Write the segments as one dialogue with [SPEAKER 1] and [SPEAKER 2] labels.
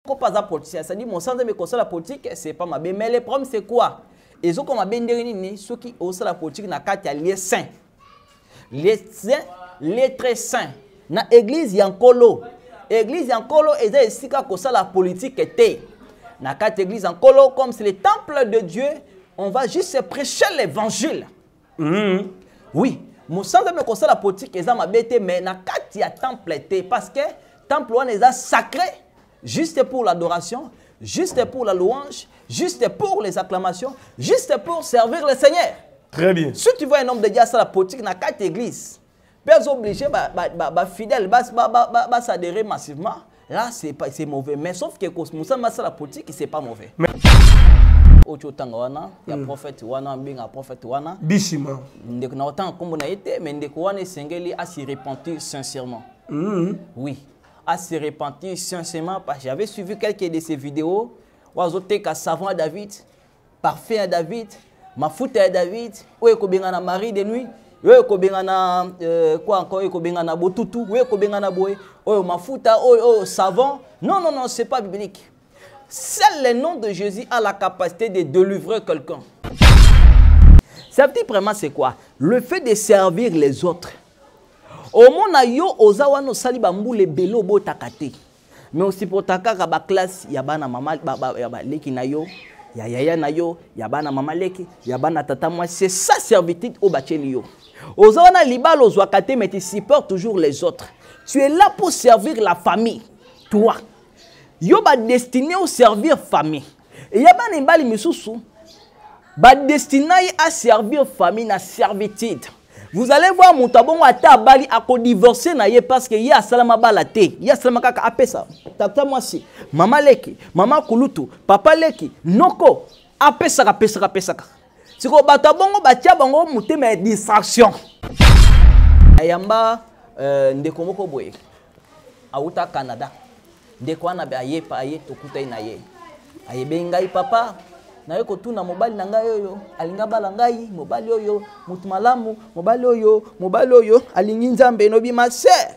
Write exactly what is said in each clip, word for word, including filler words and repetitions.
[SPEAKER 1] pas à politique. Ça dit mon centre de conseil la politique, c'est pas ma bien. Mais le problème c'est quoi? Et ce qu'on a bien dit, ceux qui osent la politique n'a qu'à y aller saint. Les saints, les très saints. Na église yankolo. Église yankolo et ça ici quand ça la politique était. Na quatre église yankolo comme c'est le temple de Dieu, on va juste prêcher l'évangile. Mm. Oui, mon centre de conseil la politique est ma bête mais na quatre ya temple était parce que temple on est sacré juste pour l'adoration, juste pour la louange, juste pour les acclamations, juste pour servir le Seigneur.
[SPEAKER 2] Très bien.
[SPEAKER 1] Si tu vois un homme de Dieu à la politique dans quatre églises, ils sont obligés, bah, bah, bah, bah, fidèles, bah, bah, bah, bah, bah, s'adhérer massivement. Là, c'est mauvais. Mais sauf que Moussa Massa la politique, c'est pas mauvais. Mais... il y a un prophète, il y a un prophète.
[SPEAKER 2] Bishima.
[SPEAKER 1] Il y a autant comme on a été, mais il y a un singeli à s'y repentir sincèrement. Oui, à s'y repentir sincèrement. Parce que j'avais suivi quelques de ces vidéos. Oazoté ka savon à David, parfait à David, ma foute à David, où est Kobengana Marie de nuit. Oui, Kobengana quoi encore, Kobengana Botutu, oui, Kobengana Boé, oh ma fouta, oh oh savon. Non, non, non, c'est pas biblique. Seul le nom de Jésus a la capacité de délivrer quelqu'un. Servir vraiment c'est quoi? Le fait de servir les autres. Au monde yo ozawano saliba mbule belo botakate. Mais aussi pour takaka ba classe ya bana mama ya ba leki na yo. Ya yaya na yo, ya bana mama leki, ya bana tata moi, c'est ça servitude au bacheli yo. Ozana libal ozwakate mais tu supportes toujours les autres. Tu es là pour servir la famille. Toi. Yo ba destiné au servir famille. Et ya bana mbali misusu ba destiné à servir famille na servitude. Vous allez voir mon tabon à tabali à divorcer naie parce que y a salama balate, y a salama kaka apesa. Tata moi si, maman leki, maman kulutu, papa leki, noko apesa ka pesa ka pesa ka. Siko batabongo batia bango mutema distraction. Ayamba euh ndeko moko boye. Auta Canada. Ndeko ana be aye pa aye tokuta inaye. Aye bengai papa. Na yoko tuna mobali na ngai oyo alinga bala ngai mobali oyo mutu malamu mobali oyo mobali oyo alingi nzambe no bi ma sœur.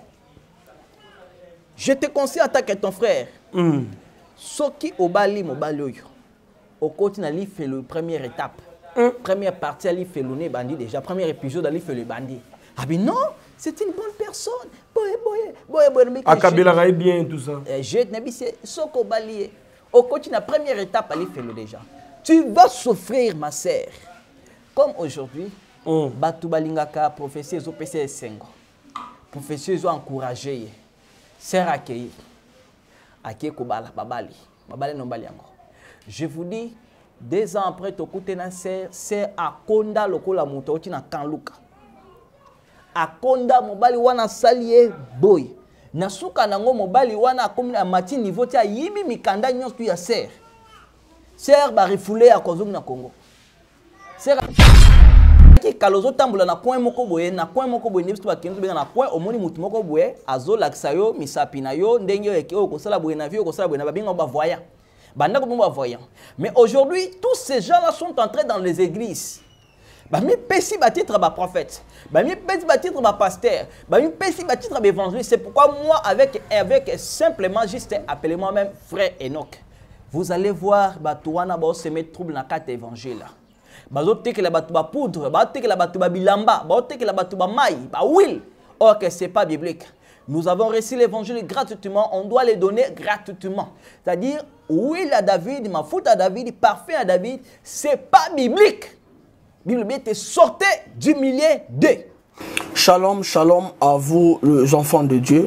[SPEAKER 1] Je te conseille en tant que ton frère. Mm. Soki obali mobali oyo. Au côté na li fait le première étape. Mm. Première partie ali fait le bandit déjà premier épisode ali fait le bandit. Ah ben non, c'est une bonne personne. Boye boye boye boye.
[SPEAKER 2] Akabila gai bien tout ça.
[SPEAKER 1] Je ne bi c'est soko bali. Au côté na première étape ali fait le déjà. Tu vas souffrir, ma sœur. Comme aujourd'hui, mm. Batu balingaka prophétie zo P C S cinq. Prophétie zo encourager. Sœur accueillir. Accueillir kobala babali. Babali no bali yango. Je vous dis, deux ans après to kutena sœur, sœur akonda lokola muto oti na kanluka. Akonda mobali wana salie boy. Nasuka nango mobali wana akomi na mati niveau tia yimi mikanda nyonso ya sœur. Sœur ba refoulé à Kozong na Congo. Sœur qui kalozo tambula na coin moko boye na coin moko boye nebisto ba kenzo benga na coin omoni mutu moko boye azo laksa yo misapi na yo ndenge yo eke ko sala boye na vie ko sala boye na ba benga ba voyant. Banda ko ba voyant. Mais aujourd'hui tous ces gens-là sont entrés dans les églises. Ba mi pesi ba titre ba prophète. Ba mi pesi ba titre ba pasteur. Ba mi pesi ba titre ba évangéliste. C'est pourquoi moi avec avec simplement juste appeler moi-même frère Enoch. Vous allez voir, Batouana va se mettre trouble dans la carte évangile. Bazote que la batouba poudre, bazote que la batouba bilamba, bazote que la batouba maï, bah oui. Or que c'est pas biblique. Nous avons reçu l'évangile gratuitement, on doit les donner gratuitement. C'est-à-dire, oui à David, ma faute à David, parfait à David, c'est pas biblique. Bible bien te sortez du milieu d'eux.
[SPEAKER 3] Shalom, shalom à vous les enfants de Dieu.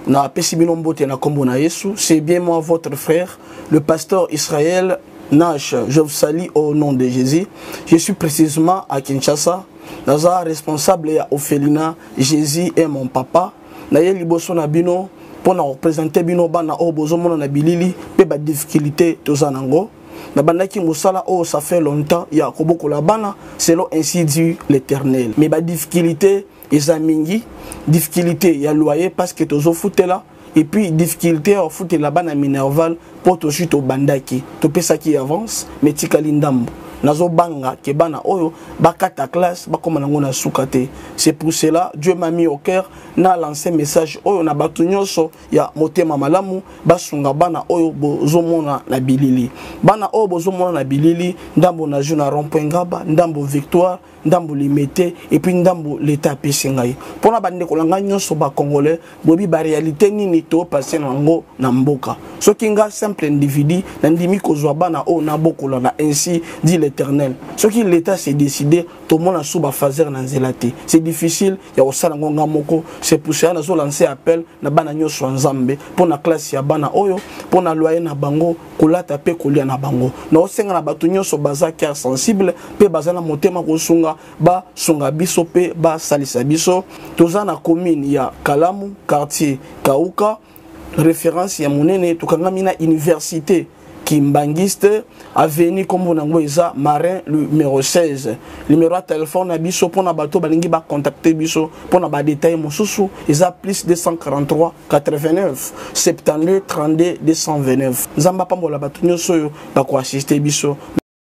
[SPEAKER 3] C'est bien moi, votre frère, le pasteur Israël Nash. Je vous salue au nom de Jésus. Je suis précisément à Kinshasa. Naza responsable à Ophelina. Jésus est mon papa. Naye liboso na bino pour représenter bino bana o bozomo na bilili pe ba difficulté tozanango. Na bandaki musala o ça fait longtemps ya koboko la bana selon ainsi dit l'Éternel. Mais ba difficulté Ezamingi, difficulté ya loyer parce que tozo fouté là et puis difficulté au fouté là bas na Minerval pour to chute au bandaki to pesa qui avance mais tikali ndambo nazo banga ke bana oyo bakata classe bakoma nango na sukate. C'est pour cela Dieu m'a mis au cœur na lancé message oyo na batu nyonso ya motema malamu basunga bana oyo bozomona na bilili. Bana oyo bozomona na bilili ndambo na juna rond-point Ngaba, ndambo Victoire, ndambo Limete et puis ndambo l'état pesingai. Pona bande kolanga nyonso ba congolais bobi ba réalité nini to passer nango na mboka. Soki nga simple individu na ndimi kozwa bana oyo na bokola na ainsi dit l'Éternel. Soki l'état s'est décidé to mona suba fazer na nzelate. C'est difficile ya osala ngonga moko. C'est pour ça nazo lancer appel na bana nyonso nzambe pona classe ya bana oyo pona loyer na bango kolata pe kolia na bango. Na osenga na batu nyonso baza cœur sensible pe bazana motema kosunga ba sunga biso pe ba salisa biso. Toza na commune ya Kalamu, quartier Kauka, référence ya monene tukangami na université Kimbangiste, avenue comme on a Marin numéro seize. Numéro de téléphone à biso pour na bateau balingi ba contacter biso pour na ba détail mosusu isa plus deux cent quarante-trois quatre-vingt-neuf soixante-douze trente-deux deux cent vingt-neuf. Nzamba pambola bato nyoso yo ba ko assister biso.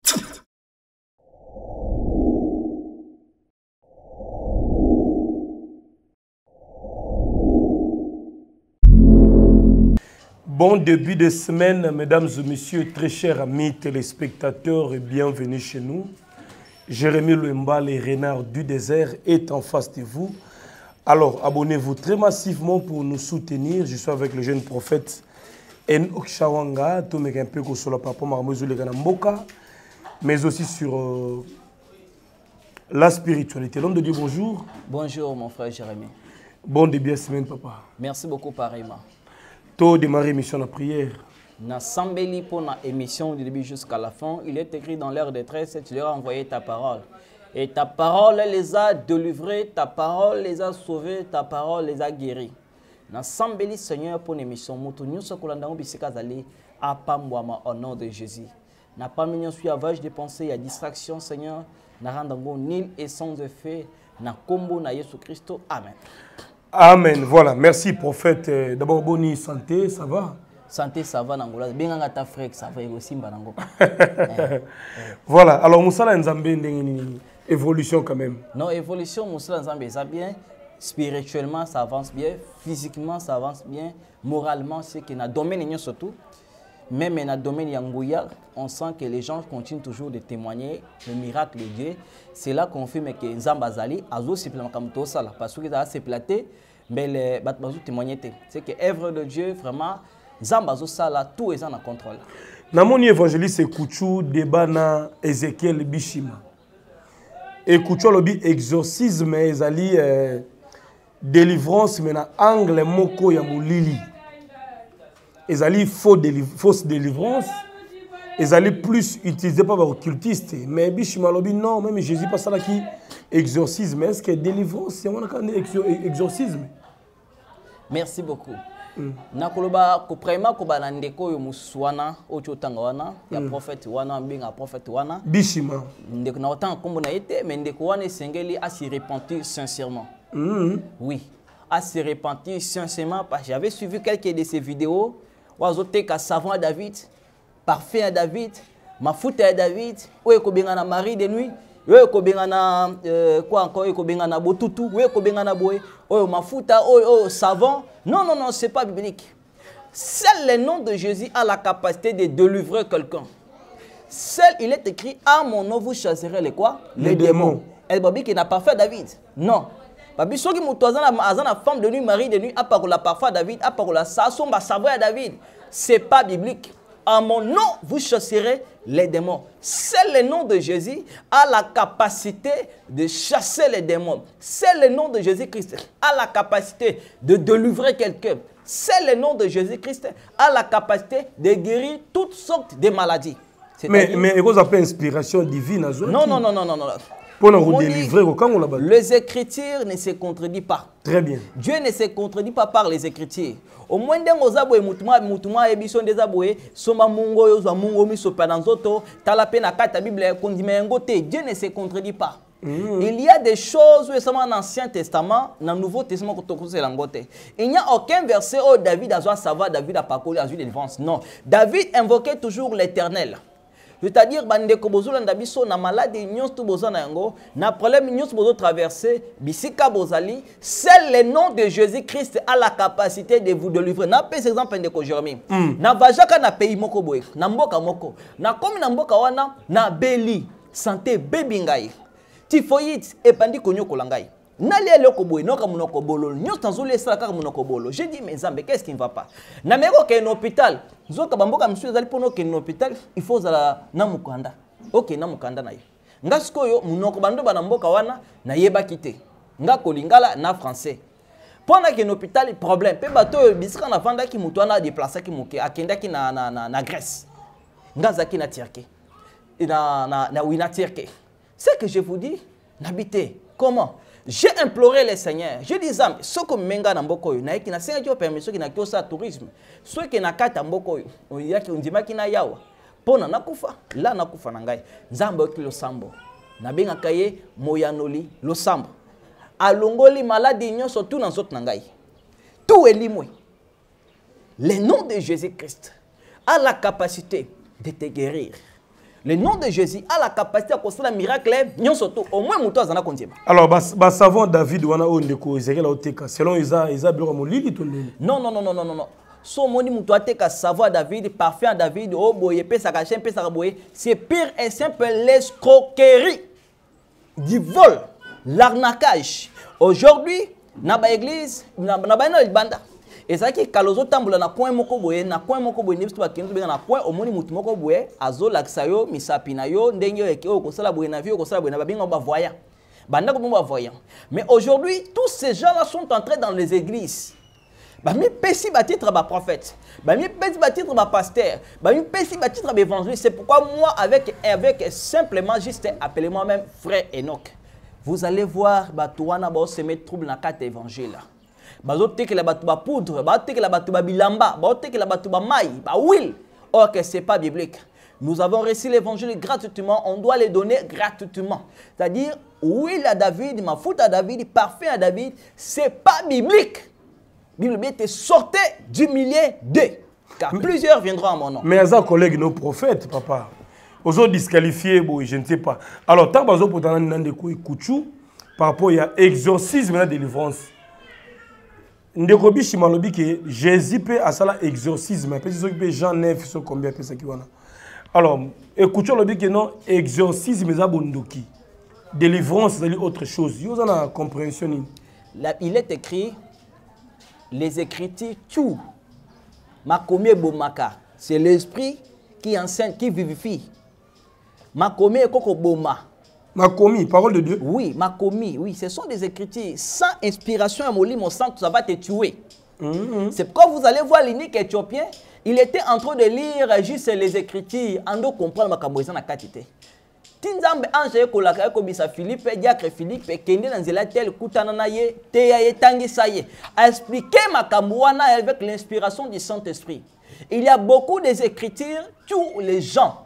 [SPEAKER 2] Bon début de semaine, mesdames et messieurs, très chers amis téléspectateurs, et bienvenue chez nous. Jérémy Lemba, le renard du désert, est en face de vous. Alors, abonnez-vous très massivement pour nous soutenir. Je suis avec le jeune prophète Enoch Shawanga, Tomek un peu sur la papa Marmozule Ganamboka, mais aussi sur euh, la spiritualité. L'homme de Dieu, bonjour.
[SPEAKER 1] Bonjour, mon frère Jérémy.
[SPEAKER 2] Bon début de semaine, papa.
[SPEAKER 1] Merci beaucoup, pareillement.
[SPEAKER 2] Tôt démarrer l'émission de prière.
[SPEAKER 1] Na Sambeli pour la émission du début jusqu'à la fin, il est écrit dans leur détresse, tu leur as envoyé ta parole. Et ta parole les a délivrés, ta parole les a sauvés, ta parole les a guéris. Na Sambeli Seigneur pour l'émission, Moutouniou Sokolandang Bissikazali, Apamwama au nom de Jésus. Na pas mignon suivage de pensée, il y a distraction Seigneur, na randango nil et sans effet, na combo na Yesu Christo. Amen.
[SPEAKER 2] Amen. Voilà. Merci, prophète. D'abord, bonne santé, ça va?
[SPEAKER 1] Santé, ça va, Nangola. Bien, ta frère, ça va aussi, Banango.
[SPEAKER 2] Voilà. Alors, Moussala Nzambe, une évolution quand même.
[SPEAKER 1] Non, évolution, Moussala Nzambe, ça bien. Spirituellement, ça avance bien. Physiquement, ça avance bien. Moralement, c'est qu'il y a un domaine surtout. Même dans le domaine Yangouya, on sent que les gens continuent toujours de témoigner le miracle de Dieu. C'est là qu'on fait que Nzambazali a aussi simplement ça parce que ça a s'éplaté, mais les battements témoigner. C'est que l'œuvre de Dieu vraiment Nzambazo ça là tout est en contrôle.
[SPEAKER 2] Dans mon évangéliste c'est Kouchou débat na Ézéchiel Bishima. Et Kouchou lobi exorcisme ezali euh, délivrance mais na angle moko ya mulili. Ils allaient faux déliv fausse délivrance, ils allaient plus utilisés par les occultistes. Mais Bishimalobi, non, même Jésus pas ça là qui exorcisme. Est-ce que délivrance, c'est un exorcisme?
[SPEAKER 1] Merci beaucoup. Nakoloba kuprema kubana ndeko yo muswana ochotanga wana ya prophète wana mbinga prophète wana
[SPEAKER 2] Bishima
[SPEAKER 1] ndeko na autant kombo na été mais ndeko wana sengeli à s'y repentir sincèrement. Mm. Oui, à se repentir sincèrement parce que j'avais suivi quelques de ces vidéos. Wazote ka savon à David, parfum à David, mafuta à David, ou ekobenga na mari de nuit, ou ekobenga na quoi encore ekobenga na botutu, ou ekobenga na boé, ou mafuta, ou savon. Non non non, c'est pas biblique. Seul le nom de Jésus a la capacité de délivrer quelqu'un. Seul il est écrit à mon nom vous chasserez les quoi? Les, les démons. El Babi qui n'a pas fait David. Non. Babi soki mutu azana femme de nuit, mari de nuit, à part la parfois David, à part la sasson, ba savoir à David. C'est pas biblique. À mon nom, vous chasserez les démons. C'est le nom de Jésus a la capacité de chasser les démons. C'est le nom de Jésus-Christ a la capacité de délivrer quelqu'un. C'est le nom de Jésus-Christ a la capacité de guérir toutes sortes de maladies.
[SPEAKER 2] Mais mais vous avez inspiration divine.
[SPEAKER 1] Non non non non non non.
[SPEAKER 2] Pour nous délivrer,
[SPEAKER 1] les Écritures ne se contredisent pas.
[SPEAKER 2] Très bien.
[SPEAKER 1] Dieu ne se contredit pas par les Écritures. Au moins, dans les aboués, mutuma mutuma émission des aboués, soma mungo yoza mungo miso pananzoto, talapé na kata Bible kondimengote. Dieu ne se contredit pas. Mm. Il y a des choses où dans l'Ancien Testament, dans le Nouveau Testament, il n'y a aucun verset où David a besoin de savoir David a parcouru la vie de défense. Non, David invoquait toujours l'Éternel. C'est-à-dire bandeko bozolanda biso na maladie nyonso bozana yango, na problème nyonso bozo traverser, bisika bozali, seul le nom de Jésus-Christ a la capacité de vous délivrer. Na par exemple ndeko Jérémie. Mm. Na vajaka na pays moko boye, na mboka moko. Na komi na mboka wana na beli, santé baby ngai. Typhoïde et pandi konyo kolangai. Nali eloko boye noka munoko bolo nyo tanzole sala kaka munoko bolo. J'ai dit mais Nzambe qu'est-ce qui ne va pas? Na meko ke un hôpital. Zoka bamboka monsieur zali pono ke un hôpital, il faut zala na mukanda. OK na mukanda na ye. Nga sikoyo munoko bando bana mboka wana na yeba kité. Nga kolingala na français. Pendant que un hôpital problème pe bato bisika na vanda ki mutu ana déplacer ki muke akenda ki na na na, na Grèce. Nga zaki na Turquie. Na na na wina Turquie. C'est que je vous dis, n'habitez. Comment? J'ai imploré les seigneurs. Je dis, ce que menga na mboko yo, na ki na senga ki permission ki na ki osa tourisme. Ce que na kata mboko yo, on ya ki ndima ki na yawa. Pona nakufa, la nakufa na ngai. Nzambe ki lo sambo. Na benga kaye moyanoli lo sambo. Alongoli maladie nyonso tout na nzoto na ngai. Tout est limwe. Le nom de Jésus-Christ a la capacité de te guérir. Le nom de Jésus a la capacité à construire un miracle. Au moins, nous avons continué.
[SPEAKER 2] Alors, bah, savons David, on a on de Ezekiel Oteka. Selon Isa, Isa Blomoli,
[SPEAKER 1] non, non, non, non, non, non. Son moni mutoteka savoir David, parfait à David, oh boye, pesa kachen, pesa boye. C'est pire et simple l'escroquerie, du vol, l'arnaquage. Aujourd'hui, dans l'église, dans la banda. Et ça qui kalozo tambula na point moko boye na point moko boye nibiso bakenzo benga na point omoni mutu moko boye azo laksa yo misapi na yo ndenge eke o kosala boye na vie o kosala boye na babinga ba voyant banda ko ba voyant. Mais aujourd'hui tous ces gens-là sont entrés dans les églises. Ba mi pesi ba titre ba prophète, ba mi pesi ba titre ba pasteur, ba mi pesi ba titre ba évangéliste. C'est pourquoi moi avec avec simplement juste appelez moi-même frère Enoch. Vous allez voir ba touana ba se mettre trouble na quatre évangiles. Bazote que la batouba poudre, bazote que la batouba bilamba, bazote que la batouba maï, bah oui. Or que c'est pas biblique. Nous avons reçu l'évangile gratuitement, on doit les donner gratuitement. C'est-à-dire, oui à David, ma faute à David, parfait à David, c'est pas biblique. Bible te sortez du milieu d'eux, car mais, plusieurs viendront à mon nom.
[SPEAKER 2] Mais à collègues nos prophètes, papa, aux autres disqualifiés, bon, je ne sais pas. Alors, tant que vous avez par rapport à exorcisme et la délivrance. Ndekobi Shimalobi que Jésus peut à ça l'exorcisme. Peut-être Jean neuf sont combien de ça qui vont. Alors, écoutons le dit que non exorcisme c'est bondoki. Délivrance c'est autre chose. Vous avez la compréhension.
[SPEAKER 1] Là, il est écrit les écritures tout. Makomé bomaka, c'est l'esprit qui enseigne, qui vivifie. Makomé koko boma.
[SPEAKER 2] Makomi, parole de Dieu.
[SPEAKER 1] Oui, Makomi, oui, ce sont des écritures. Sans inspiration, mon sang, ça va te tuer. Mm-hmm. C'est pourquoi vous allez voir l'unique éthiopien, il était en train de lire juste les écritures, en train de comprendre ma caboisa na quantité. Tinzambe ange kolaka kobisa Philippe, diacre Philippe, kende na nzela tel kutana na ye, te ya tangi sa ye. A expliquer ma caboana avec l'inspiration du Saint-Esprit. Il y a beaucoup d'écritures, tous les gens.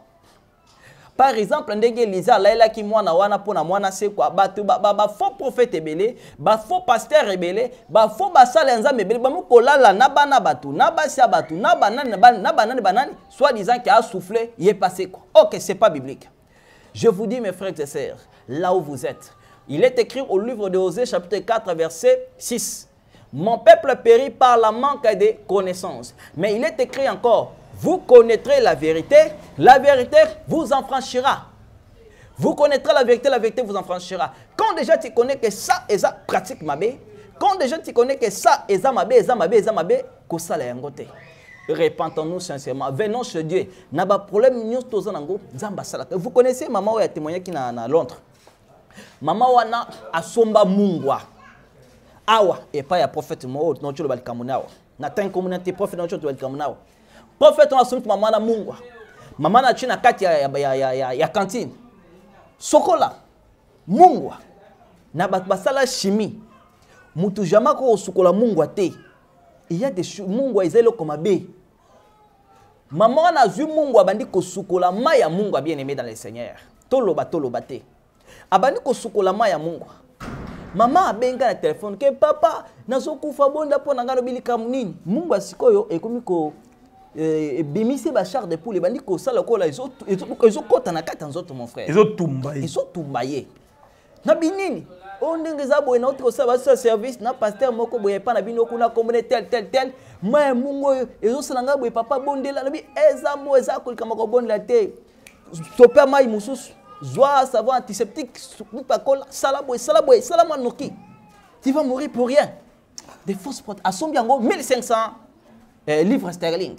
[SPEAKER 1] Par exemple, ndenge Lisa laila ki mwana wana pona mwana se kwa batu ba ba faux prophète ebele, ba faux pasteur ebele, ba faux basala nzambe ebele, ba mukolala na bana batu, na basi batu, na banani na banani banani, soit disant qu'il a soufflé, il est passé quoi. OK, c'est pas biblique. Je vous dis mes frères et sœurs, là où vous êtes, il est écrit au livre de Osée chapitre quatre verset six. Mon peuple périt par la manque de connaissances. Mais il est écrit encore, vous connaîtrez la vérité, la vérité vous en franchira. Vous connaîtrez la vérité, la vérité vous en franchira. Quand déjà tu connais que ça et ça pratique mabé, quand déjà tu connais que ça et ça mabé, et ça mabé, et ça mabé, que ça l'a yangoté. Repentons-nous sincèrement, venons chez Dieu. N'a pas problème, nous tous en ango, zamba salaka. Vous connaissez maman qui a témoigné qui na Londres. Maman wana asomba mungwa. Awa et pas ya prophète mo non tu le bal kamunao. Na tan communauté prophète non tu le bal kamunao. Prophète on assume maman na mungwa. Maman na china kati ya ya ya ya ya cantine. Sokola mungwa. Na bat basala chimie. Mutu jama ko sokola mungwa te. Il y a des mungwa izelo comme abe. Maman na zu mungwa bandi ko sokola maya mungwa bien aimé dans le Seigneur. Tolo ba tolo bate. Abandi ko sokola maya mungwa. Maman a benga na téléphone que papa nazo kufa bonda po nangano bilika munini. Mungwa sikoyo ekomi ko Bémissé Bachar de Poule, bandi ko sala ko la ils ont ils ont kota na kata nzoto mon frère.
[SPEAKER 2] Ils ont tumbaye.
[SPEAKER 1] Ils ont tumbaye. Na binini, on ndengeza boye na autre ça va ce service na pasteur moko boye pa na bino kuna commune tel tel tel. Ma mungo ils ont salanga boye papa bondela na bi eza mo eza ko kama ko bondela te. Stopper mai mususu. Zoa savon antiseptique pa ko sala boye sala boye sala manoki. Tu vas mourir pour rien. Des fausses protes. À son biango mille cinq cents euh, livres sterling.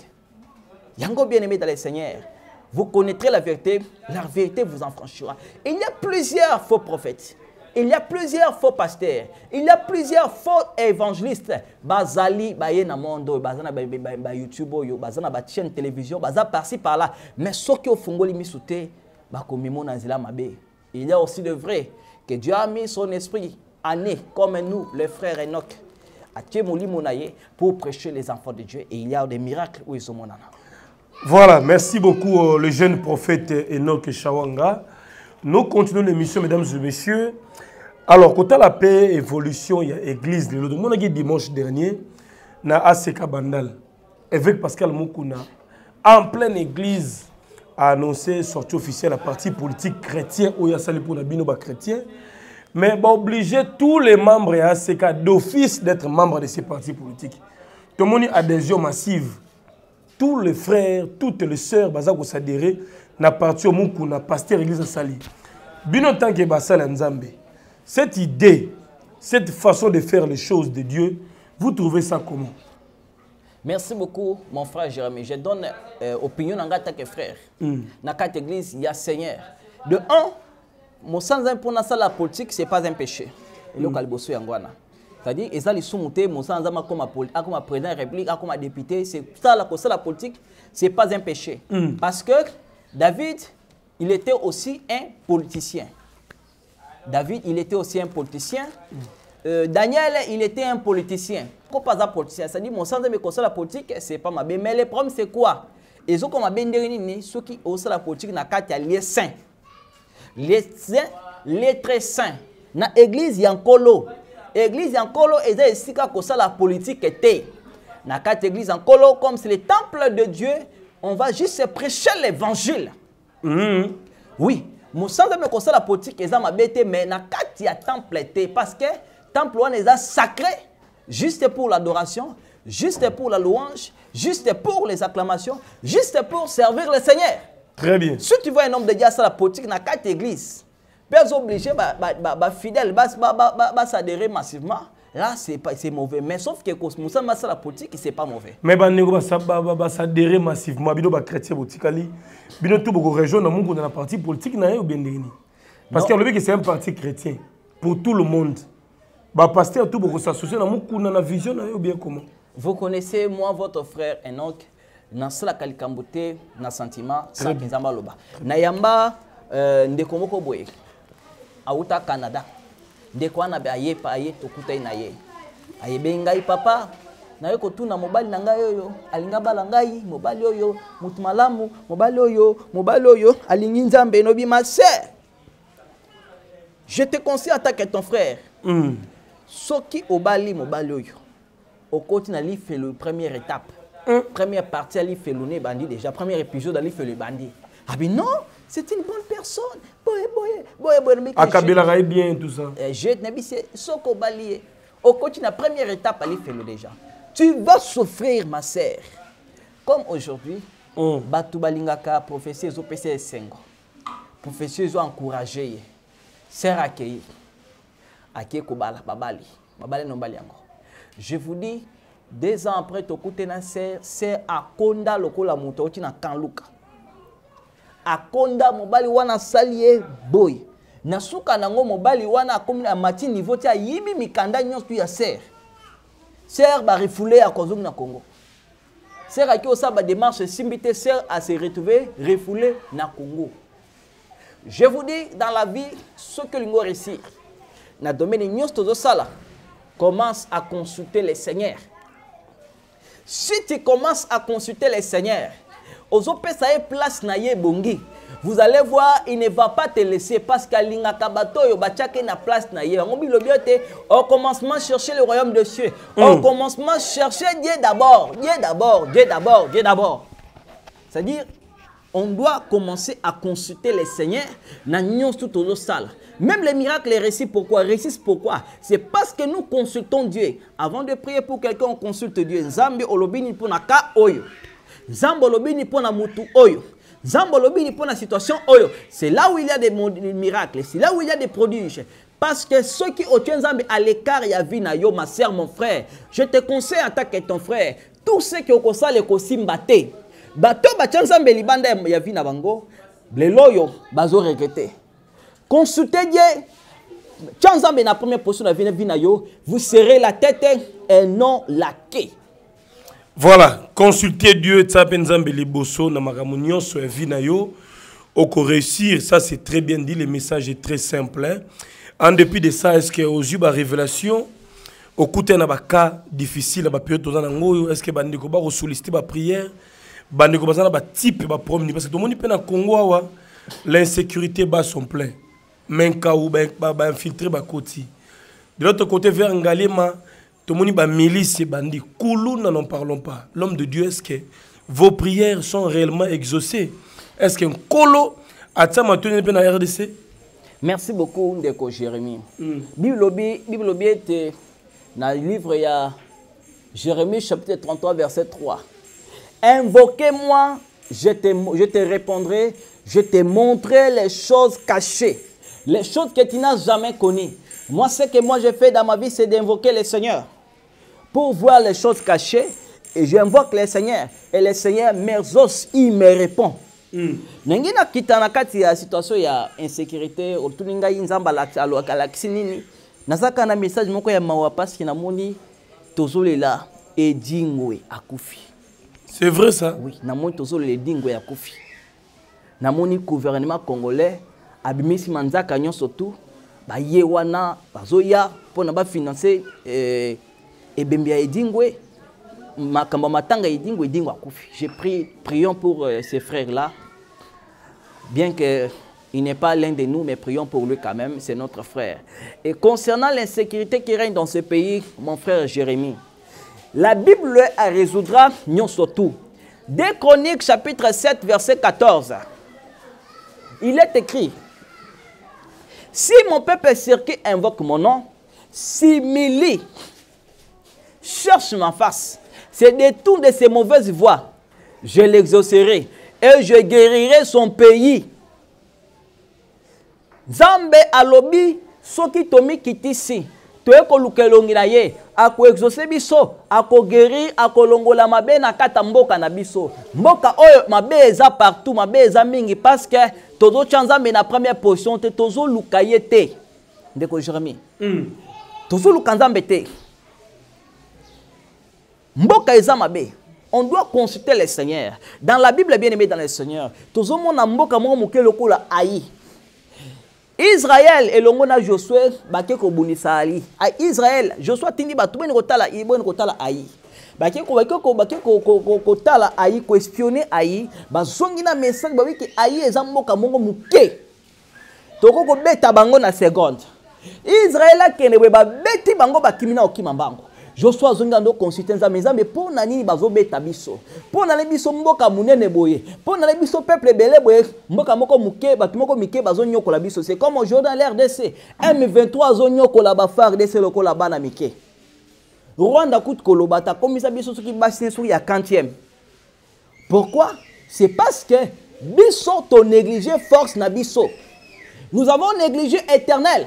[SPEAKER 1] Yango bien-aimé dans le Seigneur, vous connaîtrez la vérité, la vérité vous en franchira. Il y a plusieurs faux prophètes, il y a plusieurs faux pasteurs, il y a plusieurs faux évangélistes. Bazali, Bayena Mondo, Bazana ba YouTube, Bazana ba chaîne télévision, Baza par-ci par-là. Mais ce qui au fongoli misouté, Bakomimo Nazila Mabe. Il y a aussi de vrai que Dieu a mis son esprit en nous, comme nous, les frères Enoch, à Tchemoli Monaye, pour prêcher les enfants de Dieu. Et il y a des miracles où ils sont monana.
[SPEAKER 2] Voilà, merci beaucoup euh, le jeune prophète Enoch Shawanga. Nous continuons l'émission, mesdames et messieurs. Alors, quand la paix, évolution, il y a l'église. Le monde dimanche dernier, na A C K Bandal, évêque Pascal Moukouna, en pleine église, a annoncé sortie officielle la partie politique chrétien, où il y a sali pour Nabino chrétien, mais bah, obliger tous les membres de A C K d'office d'être membres de ces partis politiques. Tout le monde a adhésion massive. Tous les frères, toutes les sœurs, bazako s'adhérer na parti au Moukouna, pasteur l'église Sali. Bino tant que Basal Nzambe. Cette idée, cette façon de faire les choses de Dieu, vous trouvez ça comment?
[SPEAKER 1] Merci beaucoup, mon frère Jérémie. Je donne euh, opinion en tant que frère. Mm. Dans cette église, il y a Seigneur. De un, mon sans pour la politique, ce n'est pas un péché. Mm. C'est-à-dire, ils ont soumis mon sans comme comme président de la République, comme député. C'est ça la, la politique, ce n'est pas un péché. Mm. Parce que David, il était aussi un politicien. David, il était aussi un politicien. Mm. Euh, Daniel, il était un politicien. Pourquoi pas un politicien? C'est-à-dire, mon sens de me conseiller la politique, c'est pas ma bien. Mais le problème, c'est quoi? Ils ont comme un bien ceux qui ont la politique, na carte les saints. Les saints, les très saints. Na église, il y a un colo. Église, il y a un colo, et c'est ici que la politique était. Na carte église, en colo, comme c'est le temple de Dieu, on va juste prêcher l'évangile. Mm. Oui. Mon sens de me conseiller la politique, ils ont ma bête, mais na carte, il y a temple était. Parce que temple est sacré, juste pour l'adoration, juste pour la louange, juste pour les acclamations, juste pour servir le Seigneur.
[SPEAKER 2] Très bien.
[SPEAKER 1] Si tu vois un homme de Dieu à la politique, dans quatre églises, les obligés, les fidèles, s'adhérer massivement. Là, c'est mauvais. Mais sauf que Moussa Massa la politique, c'est pas mauvais.
[SPEAKER 2] Mais si s'adhérer massivement, les chrétiens, les tout beaucoup région dans la partie politique, ou bien parce que c'est un parti chrétien pour tout le monde. Bah, pasteur, tout beaucoup s'associer dans la vision ou bien comment?
[SPEAKER 1] Vous connaissez, moi, votre frère Enoch, dans la kalikambote, dans le sentiment, sans Kizamba Loba. Nayamba, Ndekomoko Boye, Aouta Canada. Ndeko na aye pa aye tokuta inaye. Aye bengai papa, na yoko tu na mobali na ngai oyo, alinga bala ngai, mobali oyo, mutu malamu, mobali oyo, mobali oyo, alingi Nzambe no bi ma sœur. Je te conseille en tant que ton frère. Mm. Soki obali mobali oyo. Au côté na li fait le première étape. Mm. Première partie ali fait le bandit déjà, premier épisode ali fait le bandit. Ah ben non, c'est une bonne personne. Boye boye, boye boye.
[SPEAKER 2] Akabila rai bien tout ça.
[SPEAKER 1] Je ne sais pas soko bali. Au côté na première étape ali fait le déjà. Tu vas souffrir ma sœur. Comme aujourd'hui, mm. Batu balingaka prophétie zo P C cinq. Prophétie zo encourager. Sœur accueillir. Ake kobala babali babali no bali yango. Je vous dis deux ans après to kutena ser ser akonda lokola muto oti na kanluka akonda mobali wana salie boy na suka nango mobali wana akomi na mati niveau tia yimi mikanda nyonso ya ser ser ba refoulé à kozum na Congo. Ser aki osaba démarche simbité ser à se retrouver refoulé na Congo. Je vous dis dans la vie ce que l'ingo réussir. Na domaine nyos tozo sala, commence à consulter les seigneurs. Si tu commences à consulter les seigneurs, ozo pesa e place na ye bongi, vous allez voir, il ne va pas te laisser parce qu'Alinga Kabato, Yobachake na place na ye. Au commencement, chercher le royaume de Dieu. Au mm. commencement, chercher Dieu d'abord. Dieu d'abord, Dieu d'abord, Dieu d'abord. C'est-à-dire, on doit commencer à consulter les seigneurs dans tout au salle. Même les miracles, les récits, pourquoi? Récits, pourquoi? C'est parce que nous consultons Dieu. Avant de prier pour quelqu'un, on consulte Dieu. Nzambe olobini pour na ka oyo. Nzambe olobini pour na mutu oyo. Nzambe olobini pour na situation oyo. C'est là où il y a des miracles. C'est là où il y a des prodiges. Parce que ceux qui ont Nzambe à l'écart, il y a vie na yo, ma sœur, mon frère. Je te conseille en tant que ton frère. Tous ceux qui ont ça les kosimbate. Bato batien Nzambe libanda ya vie na bango. Les loyo bazo regretter. Consultez Dieu. Tchanzambe na première position de la vie na yo, vous serez la tête et non la queue.
[SPEAKER 2] Voilà, consultez Dieu, Tsapenzambe liboso na makamunyo so vie na yo, oko réussir, ça c'est très bien dit, le message est très simple. Hein? En dépit de ça, est-ce que aux yeux ba révélation, au côté na ba cas difficile ba période tozana ngoyo, est-ce que bandiko ba ko solliciter ba prière, bandiko bazana ba type ba problème parce que tout le monde peut na Congo wa l'insécurité bat son plein. Menka ou ben infiltré ba koti. De l'autre côté vers Ngalema, tout le monde ba milice bandi. Koulou n'en parlons pas. L'homme de Dieu, est-ce que vos prières sont réellement exaucées? Est-ce qu'un colo a ça maintenu dans la R D C?
[SPEAKER 1] Merci beaucoup Ndeko Jérémie. Bible Bible était dans le livre il y a Jérémie chapitre trente-trois verset trois. Invoquez-moi, je te je te répondrai, je te montrerai les choses cachées. Les choses que tu n'as jamais connues. Moi, ce que moi j'ai fait dans ma vie, c'est d'invoquer le Seigneur. Pour voir les choses cachées. Et j'invoque le Seigneur. Et le Seigneur m'exauce, il me répond. Nengina kitana kati ya situation ya insécurité, otuninga inzamba la alaksinini. Nazaka na message moko ya mawa parce que namoni tozolela edingwe akufi.
[SPEAKER 2] C'est vrai ça?
[SPEAKER 1] Oui, namoni tozolela edingwe akufi. Namoni gouvernement congolais abimisi manzaka nyonso tu ba yewana bazoya pona ba financer eh ebembe ya edingwe makamba matanga edingwe edingwe akufi. J'ai pris prions pour euh, ces frères là, bien que il n'est pas l'un de nous, mais prions pour lui quand même, c'est notre frère. Et concernant l'insécurité qui règne dans ce pays, mon frère Jérémie, la Bible a résoudra nyonso tu. Deux Chroniques chapitre sept verset quatorze. Il est écrit: si mon peuple qui invoque mon nom, s'humilie, cherche ma face, se détourne de ses mauvaises voies, je l'exaucerai et je guérirai son pays. Nzambe alobi soki tomi kitisi, toeko lukelongi na ye, ako exaucer biso, ako guérir, ako longola mabe na kata mboka na biso. Mboka oyo mabe eza partout, mabe eza mingi parce que Tozo Tchanzambe na première position, te tozo lukaye te. Ndeko Jérémie. Tozo lukanzambe te. Mboka eza mabe. On doit consulter les seigneurs. Dans la Bible bien aimée dans les seigneurs, tozo mona mboka mo moke lokola ayi. Israël et l'ongona Josué bake ko bunisa ali. A Israël, Josué tindi batu beni kotala i beni kotala ayi. Bake ko bake ko bake ko ko ko tala ayi ko espionner ayi ba zongi na message ba wiki ayi ezamboka mongo muke toko ko beta bango na seconde. Israël kene ba beti bango bakimina okima bango. Joshua zonga ndo consulter nzambe nzambe po na nini bazo beta biso po na biso mboka munene boye po na biso peuple belé boye mboka moko muke batu moko mike bazo nyokola biso. C'est comme aujourd'hui dans l'R D C M vingt-trois zo nyokola ba F A R D C lokola bana mike. Rwanda kout kolobata komisa biso soki basine sur ya quantième. Pourquoi? C'est parce que biso to négligé force na biso. Nous avons négligé éternel.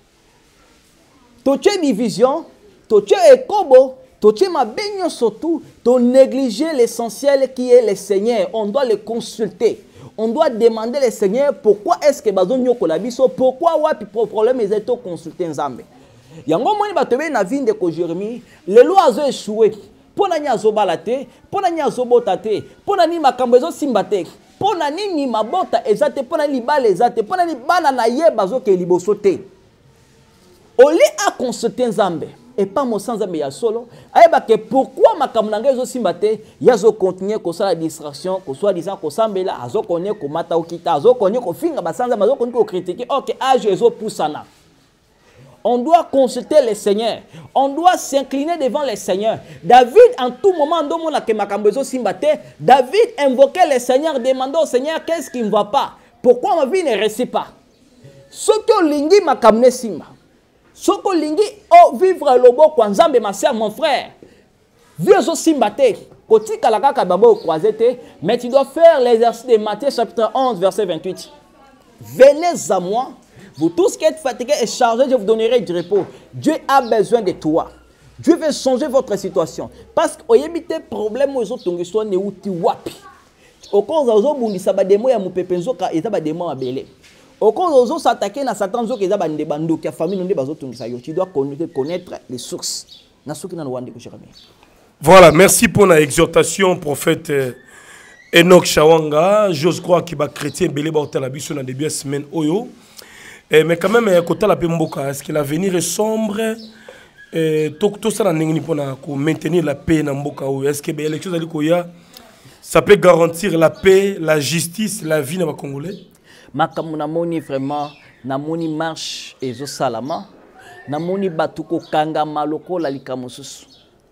[SPEAKER 1] Toche division, toche ekobo, toche ma baignon surtout, to négliger l'essentiel qui est le Seigneur. On doit le consulter. On doit demander le Seigneur pourquoi est-ce que bazon nyokola biso, pourquoi wapi problème est to consulter nzambe. Yango moni batebe na vie de ko Jérémie, le lo azo échoué. Pona nya zo balate, pona nya zo botate, pona ni makambo ezo simbate, pona ni mabota ezate, pona ni bale ezate, pona ni bana na ye bazo ke liboso te. Oli a consulter nzambe. et pas mon sans ame ya solo. Ayeba que pourquoi ma kamnanga zo simbate ya zo continuer ko la distraction ko soit disant ko sambela azo konye ko mata okita azo konye ko finga ba sans ame azo konye ko critiquer OK age zo poussana. On doit consulter les seigneurs. On doit s'incliner devant les seigneurs. David, en tout moment, David invoquait les seigneurs, demandant au Seigneur qu'est-ce qui ne va pas. Pourquoi ma vie ne réussit pas? Ce que lingi m'a kamne simba. Ce que lingi oh vivre le beau kwanzambe ma soeur, mon frère. Vieux au simbate. Koti kalaka kababo croisete. Mais tu dois faire l'exercice de Matthieu chapitre onze verset vingt-huit. Venez à moi. Vous tous qui êtes fatigués et chargés, je vous donnerai du repos. Dieu a besoin de toi. Dieu veut changer votre situation. Parce que vous avez des problèmes, vous avez des problèmes, vous avez des problèmes. Au cas où vous avez des problèmes, vous avez des problèmes, vous avez des problèmes. Au cas où vous avez attaqué à Satan, vous avez des problèmes, qui a famille, tu dois connaître les sources.
[SPEAKER 2] Voilà, merci pour l'exhortation, prophète Enoch Shawanga. J'ose croire qu'il va chrétien, belé ba hotel abisso dans début de semaine oyo. Eh, mais quand même, est-ce que l'avenir est sombre? Tout ça, pour maintenir la paix dans Mboka. Est-ce que l'élection ça peut garantir la paix, la justice, la vie dans les Congolais?
[SPEAKER 1] Makamuna vraiment, namoni marche et zo salama, namoni batuko kanga maloko la likamosusu.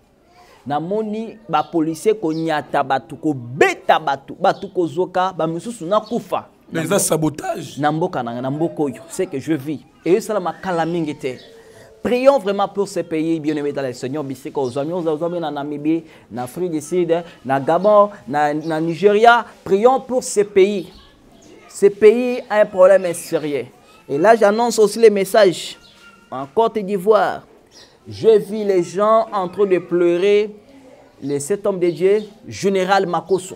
[SPEAKER 1] Namoni ba policier ko nyata batuko beta batu, batuko zoka ba mususu na kufa.
[SPEAKER 2] Les sabotages.
[SPEAKER 1] Namboka na namboko yo, c'est que je vis. Et ça la makalamingete. Prions vraiment pour ces pays bien-aimés dans le Seigneur. Biseko aux amis, aux amis na Namibie, na Afrique du Sud, na Gabon, na, na Nigeria. Prions pour ces pays. Ces pays ont un problème sérieux. Et là, j'annonce aussi les messages. En Côte d'Ivoire, je vis les gens en train de pleurer. Les sept hommes de Dieu, général Makosso.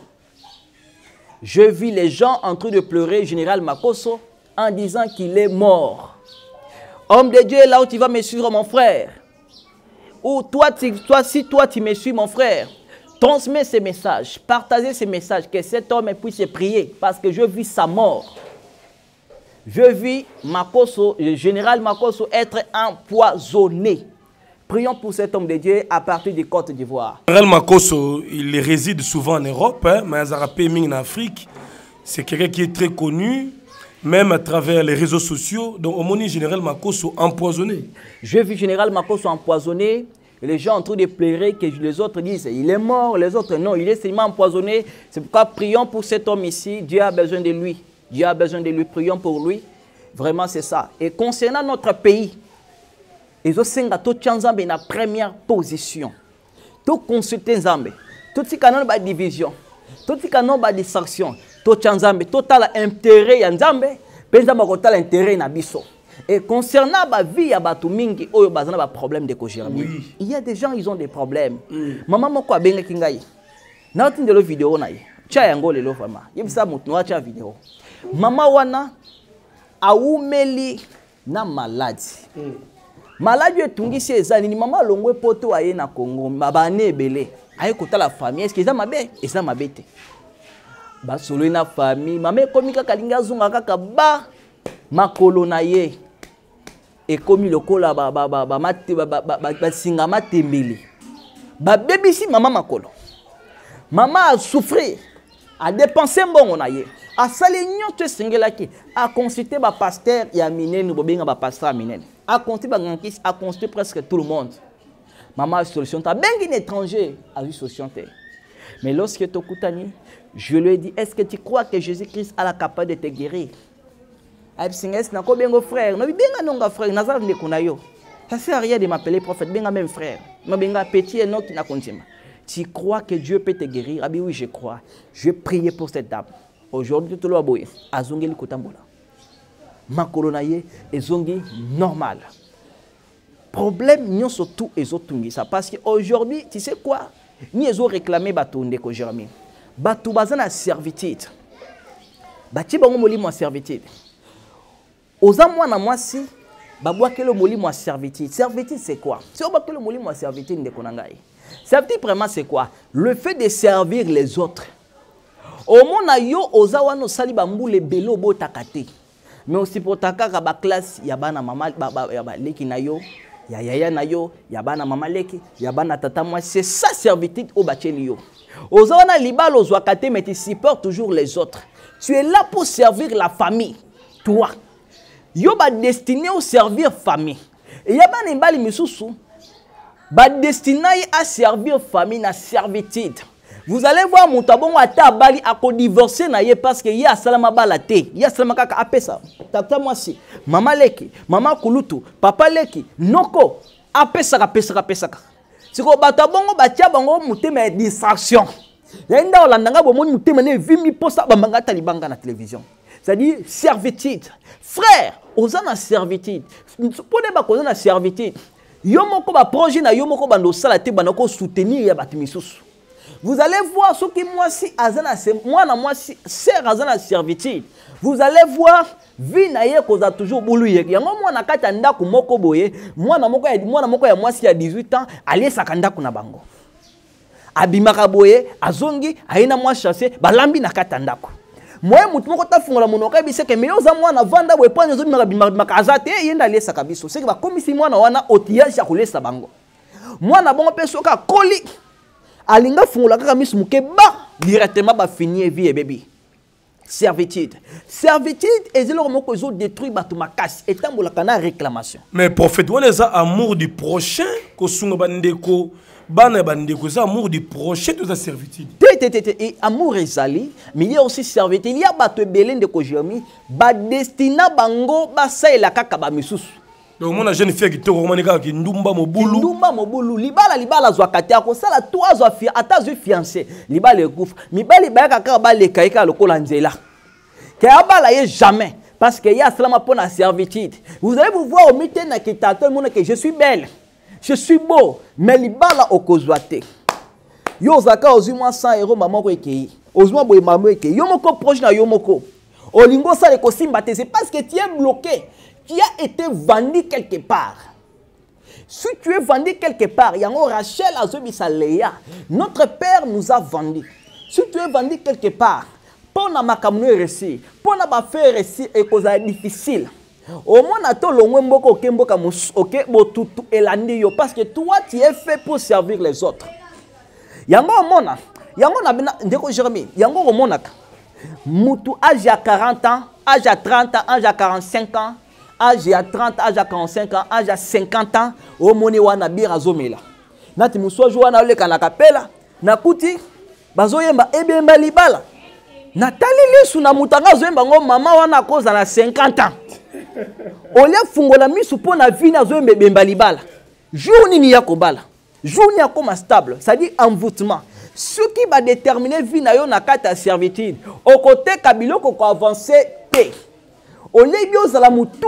[SPEAKER 1] Je vis les gens en train de pleurer, général Makosso, en disant qu'il est mort. Homme de Dieu, là où tu vas me suivre, mon frère. Ou toi, tu, toi, si toi tu me suis, mon frère, transmets ces messages, partagez ces messages, que cet homme puisse prier, parce que je vis sa mort. Je vis Makosso, le général Makosso, être empoisonné. Prions pour cet homme de Dieu à partir du Côte d'Ivoire.
[SPEAKER 2] Général Makosso, il réside souvent en Europe, hein, mais en Afrique. C'est quelqu'un qui est très connu, même à travers les réseaux sociaux. Donc, au moment Général Makosso empoisonné.
[SPEAKER 1] Je vis Général Makosso empoisonné. Et les gens ont en train de pleurer, que les autres disent il est mort, les autres non, il est seulement empoisonné. C'est pourquoi prions pour cet homme ici. Dieu a besoin de lui. Dieu a besoin de lui. Prions pour lui. Vraiment, c'est ça. Et concernant notre pays, ils ont senga tout Nzambe na première position. Tout consulter Nzambe. Tout ce canon ba division. Tout ce canon ba distraction. Tout Nzambe. Total intérêt ya Nzambe. Penza ba total intérêt na biso. Et concernant la vie ya batu mingi oyo bazana ba problème de kojirami. Oui. Il y a des gens ils ont des problèmes. Mm. Maman moko abenga kingai. Na otinde lo vidéo na ye. Cha yango lelo vraiment. Yebisa mutu no acha vidéo. Mama wana aumeli na maladie. Mm. Maladie etungisi ezali ni mama longwe poto aye na Congo mabane ebele aye kota la famille est-ce que ça mabe et ça mabete ba solo na famille mama ekomika kalinga zunga kaka ba makolo na ye ekomi lokola ba ba ba ba mate ba ba singa matembele ba bebisi mama makolo mama a souffrir a dépenser mbongo na ye a sali nyoto sengelaki a consulter ba pasteur ya minene bobenga ba pasteur minene a compté Bagankis, a construit presque tout le monde. Maman a solution. Tu as bien un étranger a eu solution. Mais lorsque tu as je lui ai dit, est-ce que tu crois que Jésus-Christ a la capacité de te guérir? Ça ne sert à rien de m'appeler prophète, bien même frère. Petit et notre tu crois que Dieu peut te guérir? Ah oui, je crois. Je vais prier pour cette dame. Aujourd'hui, tu dois boire. Azongeli Kotambola. Ma colonaye est zongi normal. Problème n'y surtout les autres ça parce qu'aujourd'hui tu sais quoi ni ils ont réclamé batonde ko Jérémie batu bazana servitude bati bango molimo servitude oza mwana mwasi babwakelo molimo servitude servitude c'est quoi c'est obakelo molimo servitude ndeko nangai servitude vraiment c'est quoi le fait de servir les autres au mona yo oza wana sali bambule belo botakate. Mais aussi pour ta classe, il y a bana mama ba ba ba leki na yo ya yaya na yo, ya bana mama leki, ya bana tata moi, c'est ça servitude au bacheli yo. Ozana libalo ozwakate mais tu supportes toujours les autres. Tu es là pour servir la famille. Toi. Yo ba destiné au servir famille. Et ya bana mbali misusu ba destiné à servir famille na servitude. Vous allez voir mon tabon à tabali à ko divorcer na ye parce que ya salama balate, ya salama kaka apesa. Tata moi si, maman leki, maman kulutu, papa leki, noko apesa ka pesa ka pesa ka. Siko bato bongo batia bango mutema distraction. Yenda olandanga bomoni mutema ne vimi posa bambanga talibanga na télévision. C'est-à-dire servitude. Frère, osana servitude. Pone ba kozana servitude. Yo moko ba projet na yo moko bando sala te banako soutenir ya batimisusu. Vous allez voir ce qui moi si azana moi na moi si sert azana servitude. Vous allez voir vie na ye koza toujours bulu ye. Yango moi na kata ndako moko boye, moi na moko ya moi na moko ya moi si ya dix-huit ans, aller sakanda kuna bango. Abimaka boye, azongi, aina moi chasser, balambi na kata ndako. Moi mutu moko ta fungola monoka bise ke meyo za moi na vanda boye panya zo bimaka bimaka azate yenda aller sakabiso. C'est que ba komisi moi na wana outillage ya kolesa bango. Moi na bongo pe soka koli alinga fungola kaka misu mukeba directement ba finir vie et bébé. Servitude. Servitude et c'est le mot que ils détruit bato makasi et tambola kana réclamation.
[SPEAKER 2] Mais prophète, on est amour du prochain ko sunga bandeko bana bandeko ça amour du prochain tout ça servitude.
[SPEAKER 1] Et amour ezali, mais il y a aussi servitude. Il y a bato belende de ko jermi ba destina bango ba saela kaka ba misusu.
[SPEAKER 2] Donc mon jeune fille qui te romanika qui ndumba mobulu.
[SPEAKER 1] Ndumba mobulu libala libala zwa katia ko sala toi zwa fi ata zwa fiancé libala ekufa. Mibali ba kaka ba le kaika lokola nzela. Que abala ye jamais parce que y a seulement pour la servitude. Vous allez vous voir au mitten na kita tout le monde que je suis belle. Je suis beau mais libala okozwate. Yo zaka ozuma cent euros maman ko ekei. Ozuma boy maman ekei. Yo moko proche na yo moko. Olingo sale ko simbate c'est parce que tu es bloqué. Tu as été vendu quelque part. Si tu es vendu quelque part, il y a un Rachel Azobisa Léa. Notre père nous a vendus. Si tu es vendu quelque part, pour na makamno réussi, pour na ba faire réussi et cause difficile. Au moins na to longwe mboko kemboka mus OK botutu elandi yo parce que toi tu es fait pour servir les autres. Yango mona, yango na bina ndeko Jérémie, yango monaka. Mutu âge à quarante ans, âge à trente ans, âge à quarante-cinq ans. Âge à trente, âge à quarante-cinq ans, âge à cinquante ans, au moni wana bira zomela. Nati muswajo wana ole kana kapela, nakuti bazoyemba ebemba libala. Natali lesu na mutanga zoyemba ngo mama wana koza na cinquante ans. Ole fungola misu pona vina zoyemba ebemba libala. Jour nini ya kobala. Jour ni akoma stable, ça dit envoûtement. Ce qui va déterminer vina yo na kata servitude. Au côté kabiloko ko avancer te. Au lieu de mutu,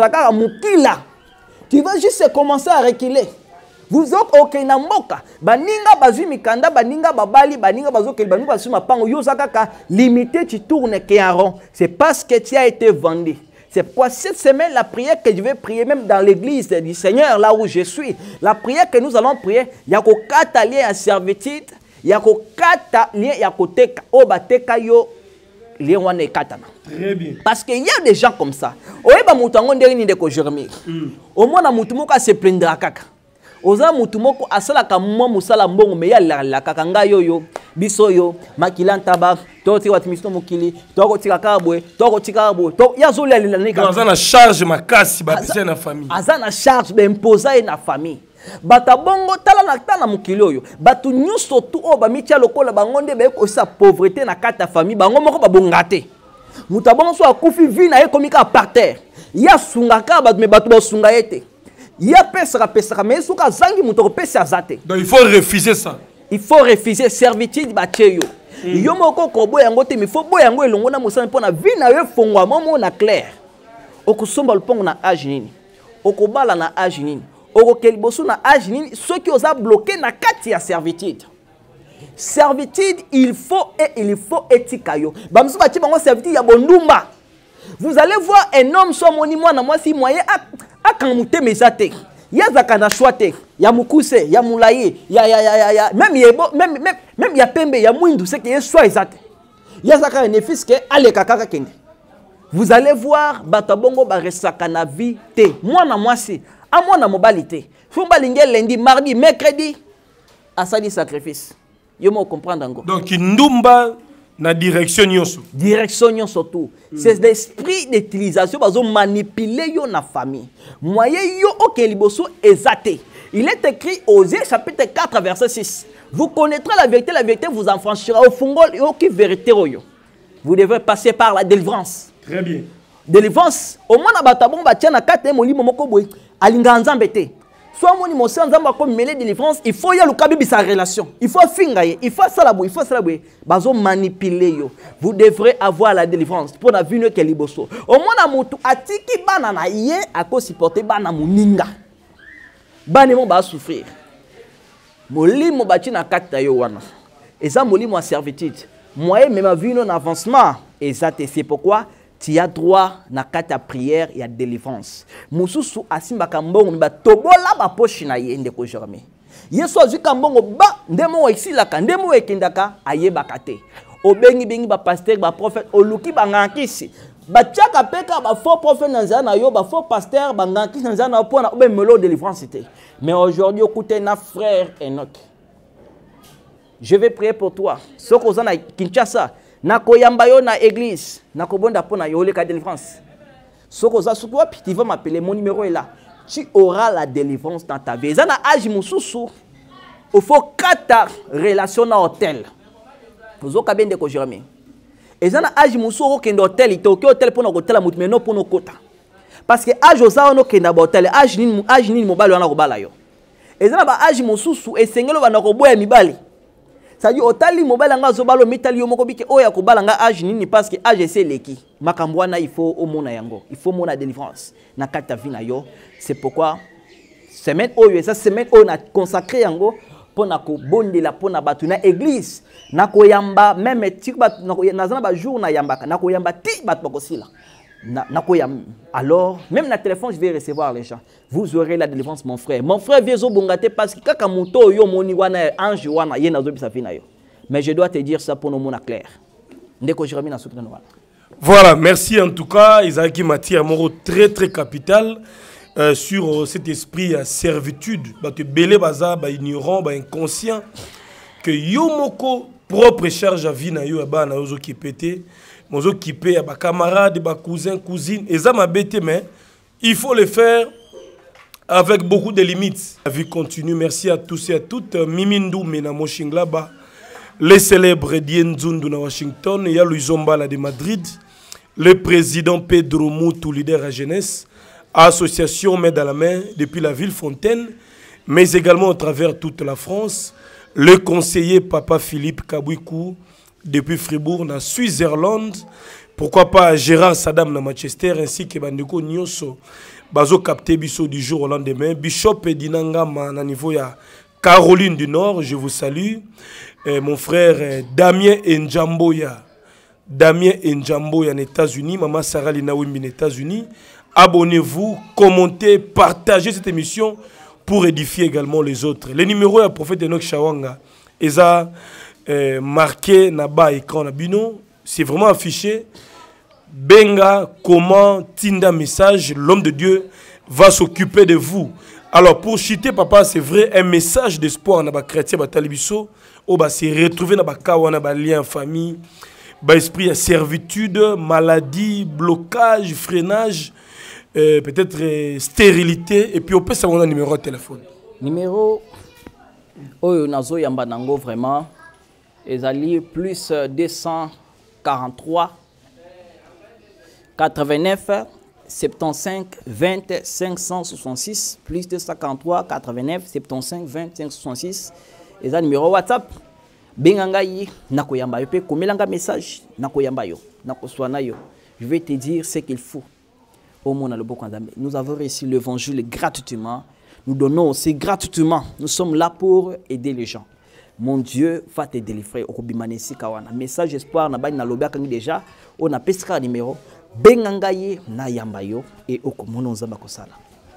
[SPEAKER 1] tu vas juste commencer à reculer. Vous êtes ok na mboka. Baninga bazui mikanda, baninga babali, baninga bazoke, baninga basu mapango yozaka limité tu tournes que en rond. C'est parce que tu as été vendu. C'est pourquoi cette semaine la prière que je vais prier même dans l'église du Seigneur là où je suis, la prière que nous allons prier, il y a ko kata lié à servitude, il y a ko kata lié à côté obateka yo. Très bien. Parce qu'il y a des gens comme ça. Oeba mutango ndeni ndeko Jérémie. Au moins na mutumoko se plaindra kaka. Oza mutumoko asala ka mwa musala mbongo me ya la kaka ngayo yo biso yo makilanta ba toti watimisto mukili toko tika kabwe toko tika kabwe to ya zo la la nika.
[SPEAKER 2] Azana charge makasi ba pisa na famille.
[SPEAKER 1] Azana charge be imposer na famille. Bata bongo tala na tala mukili oyo batu nyuso tu o ba mitia lokola bangonde be ko sa pauvreté na kata famille bango moko ba bongate mutabongo so akufi vi na ye komika par terre ya sungaka batu me batu ba sunga yete ya pesa pesa mais suka zangi muto pesa azate.
[SPEAKER 2] Donc il faut refuser ça.
[SPEAKER 1] Il faut refuser servitude ba cheyo yo moko ko boya ngote mi faut boya ngo elongo na musana pona vi na ye fongwa momo na clair okusomba lupongo na age nini okobala na age nini okokeliboso na age nini ceux qui ont bloqué na kati ya servitude. Servitude il faut et il faut éthique yo bamsu bati bango servitude ya bondumba. Vous allez voir un homme so moni mwana mwasi moyen akamute mesate yazaka na choite ya mukuse ya mulaye ya ya ya ya même yebo même même même ya pembe ya mwindu c'est que soit ezate yazaka un fils que ale kaka kende. Vous allez voir batabongo ba resaka na vie te mwana mwasi à moi na mobilité fumba lingé lundi mardi mercredi à ça dit sacrifice yo mo comprendre encore
[SPEAKER 2] donc ndumba na direction nyonso
[SPEAKER 1] direction nyonso tout mm. c'est l'esprit d'utilisation bazo manipuler yo na famille moyen yo OK liboso exacté il est écrit Osée chapitre quatre verset six vous connaîtrez la vérité la vérité vous affranchira au fungol et OK vérité royo vous devez passer par la délivrance
[SPEAKER 2] très bien
[SPEAKER 1] délivrance au moins na batabon ba tia na kate molimo moko boy alinga nzambe te soit moni mo nzamba ko mêler délivrance il faut y a le kabibi sa relation il faut finga il faut ça la boy il faut ça la boy bazo manipuler yo vous devrez avoir la délivrance pour na vino ke liboso au moins na mutu atiki bana na ye ako supporter bana muninga bana mo ba souffrir molimo ba tia na kate yo wana et ça molimo en servitude moi même vino en avancement et ça c'est pourquoi tu as droit na kata prière et à délivrance. Mususu asimba kambongo ba tobola ba poche na ye ndeko jamais. Yesu azu kambongo ba ndemo exila ka ndemo ekindaka ayeba kate. Obengi bengi ba pasteur ba prophète oluki ba ngankisi. Ba tiaka peka ba faux prophète nanza na yo ba faux pasteur ba ngankisi nanza na pona obe melo délivrance c'était. Mais aujourd'hui écoutez na frère Enoch. Je vais prier pour toi. Soko za na Kinshasa Nako yamba yo na église, nako bonda pona yo le ka délivrance. Soko za sukwa puis tu vas m'appeler, mon numéro est là. Tu auras la délivrance dans ta vie. Zana agi mususu. Il faut quatre relations na hôtel. Vous ka bende ko jeremi. Et zana agi mususu ko kende hôtel, ite ok hôtel pona ko tela mutu mais non pona kota. Parce que agi oza no kenda hôtel, agi ni agi ni mobile wana ko bala yo. Et zana ba agi mususu esengelo bana ko boya mibali. Ça dit otali mobile nga zobalo mitali yo moko bike oya ko balanga âge nini parce que âge c'est leki makambo wana il faut au mona yango il faut mona délivrance na kata vie na yo c'est pourquoi semaine oyo ça semaine on a consacré yango pour na ko bondela pour na batu na église na ko yamba même tik bat na zana ba jour na yamba na ko yamba ti bat bakosila na na ko yam alors même na téléphone je vais recevoir les gens vous aurez la délivrance mon frère mon frère viezo bongate parce que kaka moto yo moni wana ange wana ye nazo bisa fina yo mais je dois te dire ça pour nous mona clair ndeko Jérémie na soutenu wana.
[SPEAKER 2] Voilà, merci en tout cas Isaac Mati un mot très très capital euh, sur euh, cet esprit à servitude ba te belé baza ba ignorant ba inconscient que yo moko propre charge à vie na yo ba na ozo ki pété mozo kipe ya ba camarades ba cousins cousines et ça m'a bêté mais il faut le faire avec beaucoup de limites. La vie continue. Merci à tous et à toutes. Mimindou mena Moshinglaba, les célèbres Dienzundu na Washington, il y a Luizombala de Madrid, le président Pedro Moutou, leader à jeunesse, association main dans la main depuis la ville Fontaine, mais également à travers toute la France, le conseiller Papa Philippe Kabouikou depuis Fribourg, na Suisse-Irlande, pourquoi pas Gérard Saddam na Manchester, ainsi que Bandeko Nyoso, Bazo capté Bisso du jour au lendemain, Bishop Dinangama na niveau ya Caroline du Nord, je vous salue, et mon frère eh, Damien Njamboya, Damien Njamboya en États-Unis, Maman Sarah Lina Wimbi en États-Unis, abonnez-vous, commentez, partagez cette émission pour édifier également les autres. Les numéros à prophète Enoch Shawanga, Eza Euh, marqué na-bas écran na bino, c'est vraiment affiché. Benga, comment, tinda message, l'homme de Dieu va s'occuper de vous. Alors pour chuter papa, c'est vrai, un message d'espoir na ba chrétien ba talibiso, o ba se retrouver na ba kawana ba lien famille, ba esprit à servitude, maladie, blocage, freinage, euh, peut-être euh, stérilité et puis on peut savoir un numéro de téléphone.
[SPEAKER 1] Numéro oyo nazo yamba nango vraiment ezali plus deux cent quarante-trois quatre-vingt-neuf soixante-quinze vingt cinq cent soixante-six plus deux cent quarante-trois quatre-vingt-neuf soixante-quinze vingt cinq cent soixante-six eza numéro WhatsApp benganga yi nakoyamba yo pe komelanga message nakoyamba yo nakoswana yo je vais te dire ce qu'il faut au monde le beaucoup d'âme. Nous avons reçu l'évangile gratuitement, nous donnons aussi gratuitement, nous sommes là pour aider les gens. Mon Dieu va te délivrer au Kobimanesi Kawana. Message espoir na ba na lobia kangi déjà on a pestra numéro benganga ye na yamba yo et okomono nzamba kosala.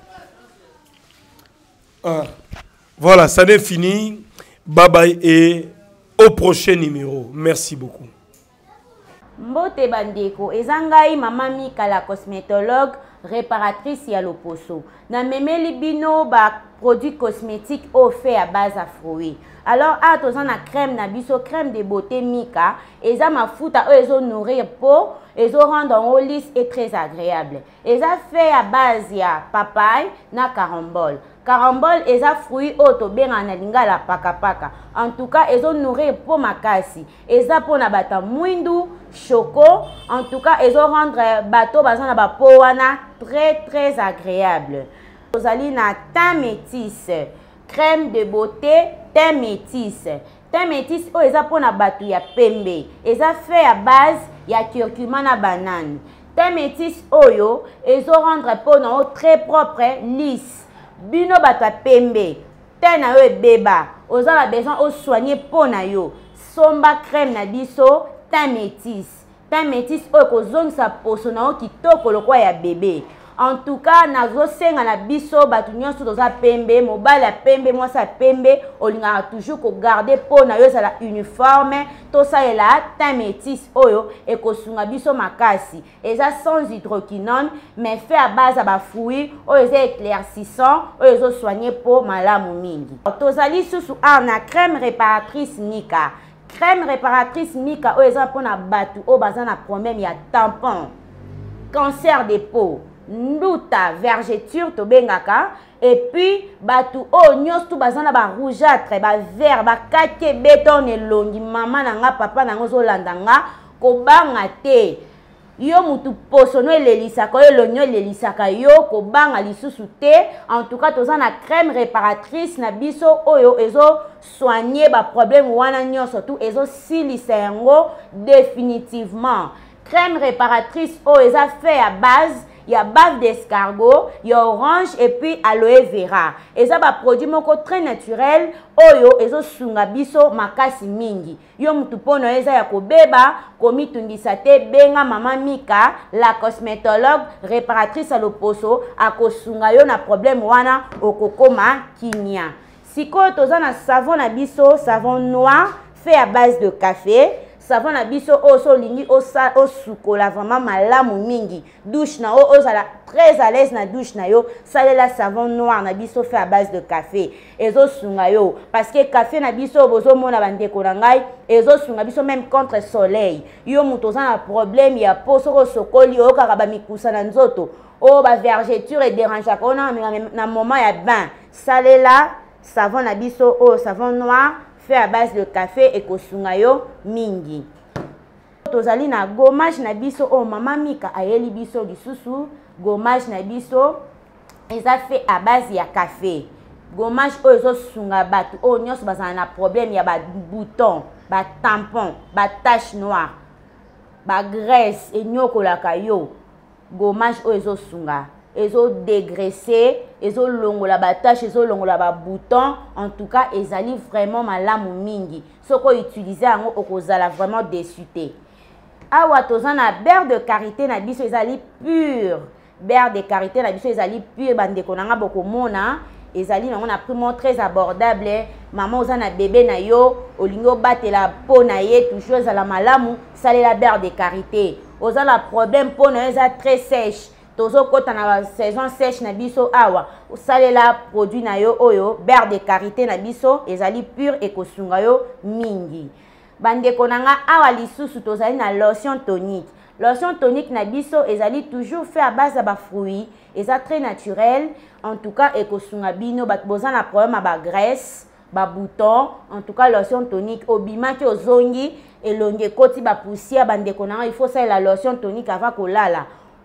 [SPEAKER 2] Ah, voilà, ça n'est fini. Bye bye et au prochain numéro. Merci beaucoup.
[SPEAKER 4] Mbote bandeko, ezangai mama Mika la cosmétologue, réparatrice ya loposo. Na memeli bino ba produits cosmétiques au fait à base à fruits. Alors à tozan na crème na biso crème de beauté Mika, eza mafuta o ezo nourrir peau, ezo rendre en lisse et très agréable. Eza fait à base ya papaye na carambole. Carambole eza fruit o to benga na lingala paka paka. En tout cas ezo nourrir peau makasi. Eza po na bata mwindu, choco. En tout cas ezo rendre bateau bazan na ba peau wana très très agréable. Ozali na teint métis, crème de beauté teint métis. Teint métis o eza po na batu ya pembe. Eza fait à base ya curcuma na banane. Teint métis oyo ezo rendre peau na o très propre, lisse. Bino batu ya pembe. Teint na yo ebeba. Oza la besoin o soigner peau na yo. Somba crème na biso teint métis. Teint métis oyo kozongisa poso na yo kitoko lokwa ya bébé. En tout cas, nazo senga na biso batu nyonso toza pembe, mobile ya pembe, mwasi ya pembe, olinga toujours ko garder peau na yo ezala uniforme, to salela teint métis oyo ekosunga biso makasi. Eza sans hydroquinone, mais fait à base à ba fruits, oyo eza éclaircissant, oyo ezo soigner peau malamu mingi. Tozali susu na crème réparatrice Mika. Crème réparatrice Mika oyo eza pona batu oyo baza na problème ya tampon, cancer de peau, nduta, vergeture to bengaka, et puis batu o nyos tu bazana ba rougeâtre, ba vert, ba kake béton elongi mama nanga papa nanga zolanda nga ko banga te. Yo mutu posono elelisaka yo lonyo elelisaka yo ko banga lisusu te. En tout cas toza na crème réparatrice na biso oyo ezo soigner ba problème wana nyonso tu ezo silisa yango définitivement. Crème réparatrice oyo eza fait à base il y a bave d'escargot, il y a orange et puis aloe vera. Et ça va produit moko très naturel. Oyo ezo sunga biso makasi mingi. Yo mutu pono eza ya kobeba komi tungisa te benga mama Mika, la cosmétologue réparatrice à loposo akosunga yo na problème wana okokoma kinya. Siko toza na savon na biso, savon noir fait à base de café. Savon na biso oso lingi osa osukola vraiment malamu mingi. Douche na o ozala très à l'aise na douche na yo. Salela savon noir na biso fait à base de café. Ezo sunga yo parce que café na biso bozo mona bandeko na ngai ezo sunga biso même contre soleil. Yo muto za na problème ya poso sokoli o kaka ba mikusa na nzoto. O ba vergeture et dérange akona na moment ya bain. Salela savon na biso o savon noir fait à base de café et kosunga yo mingi. Tozali na gommage na biso o mama Mika ayeli biso lisusu. Gommage na biso eza fait à base ya café. Gommage o ezo sunga batu o nyonso bazana na problème ya ba bouton, ba tampon, ba tache noire, ba graisse et nyokolaka yo. Gommage o ezo sunga. Ezo dégraisser, ezo longola ba tache, ezo longola ba bouton. En tout cas, ezali vraiment malamu mingi. Soko utiliser yango okozala vraiment déçuté. Awa toza na beurre de karité na biso ezali pur. Beurre de karité na biso ezali pur bandeko nanga bokomona. Ezali nango na prix très abordable. Maman oza na bébé na yo, olingo batela peau na ye toujours ezala malamu, salela beurre de karité. Oza la problème peau na yo eza très sèche. Tozo kota na saison sèche na biso awa osalela produit na yo oyo beurre de karité na biso ezali pur et kosunga yo mingi. Bandeko nanga awa lisusu tozali na lotion tonique. Lotion tonique na biso ezali toujours fait à base de ba fruits, eza très naturel. En tout cas et kosunga bino bat boza na problème ba graisse, ba bouton. En tout cas lotion tonique obima ki ozongi elonge koti ba poussière bandeko nanga il faut ça la lotion tonique avant kolala.